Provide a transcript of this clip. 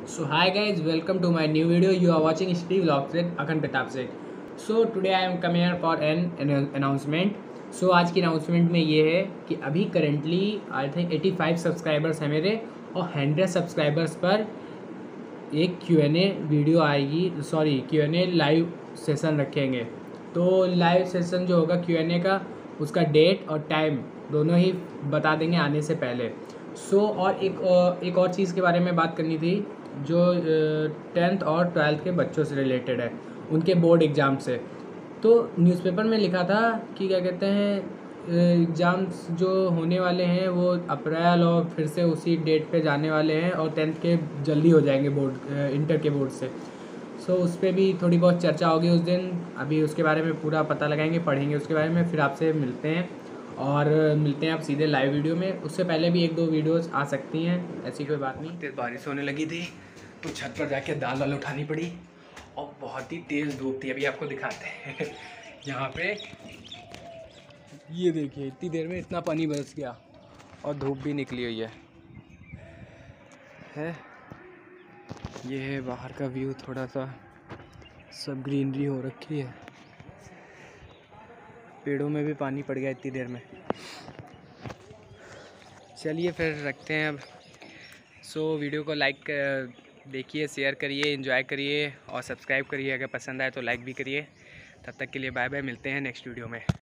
So hi guys, welcome to my new video. You are watching Steve Vlogs with Akan Pratap Singh. So today I am coming here for an announcement. So आज की announcement में ये है कि अभी currently I think 85 subscribers हैं मेरे और 100 सब्सक्राइबर्स पर एक Q&A वीडियो आएगी, सॉरी Q&A लाइव सेशन रखेंगे। तो लाइव सेशन जो होगा Q&A का, उसका डेट और टाइम दोनों ही बता देंगे आने से पहले। और एक और चीज़ के बारे में बात करनी थी जो 10th और 12th के बच्चों से रिलेटेड है, उनके बोर्ड एग्ज़ाम से। तो न्यूज़पेपर में लिखा था कि क्या कहते हैं, एग्ज़ाम्स जो होने वाले हैं वो अप्रैल और फिर से उसी डेट पे जाने वाले हैं और 10th के जल्दी हो जाएंगे बोर्ड, इंटर के बोर्ड से। उस पर भी थोड़ी बहुत चर्चा होगी उस दिन। अभी उसके बारे में पूरा पता लगाएंगे, पढ़ेंगे उसके बारे में, फिर आपसे मिलते हैं और मिलते हैं आप सीधे लाइव वीडियो में। उससे पहले भी 1-2 वीडियोस आ सकती हैं, ऐसी कोई बात नहीं। तेज़ बारिश होने लगी थी तो छत पर जाके दाल वाल उठानी पड़ी और बहुत ही तेज़ धूप थी। अभी आपको दिखाते हैं यहाँ पे, ये देखिए इतनी देर में इतना पानी बरस गया और धूप भी निकली हुई है। ये है बाहर का व्यू, थोड़ा सा सब ग्रीनरी हो रखी है, पेड़ों में भी पानी पड़ गया इतनी देर में। चलिए फिर रखते हैं अब। वीडियो को लाइक देखिए, शेयर करिए, एंजॉय करिए और सब्सक्राइब करिए। अगर पसंद आए तो लाइक भी करिए। तब तक के लिए बाय बाय, मिलते हैं नेक्स्ट वीडियो में।